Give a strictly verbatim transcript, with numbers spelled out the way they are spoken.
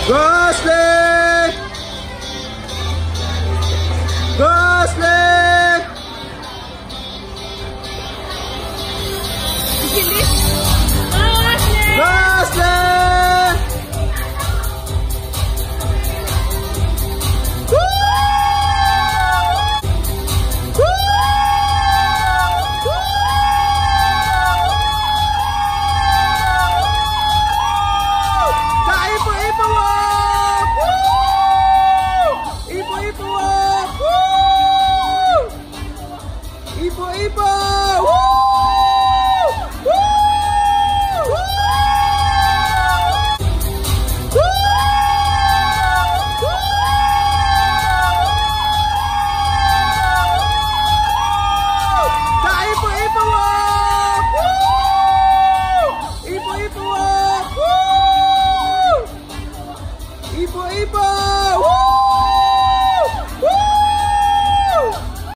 Gosling! Gosling! Gosling! Ipo-ipo walk! Woo! Ipo-ipo walk! Woo! Ipo-ipo! Woo! Woo! Woo! Ipo-ipo walk! Woo! Ipo-ipo walk! Woo! Ipo-ipo! Woo!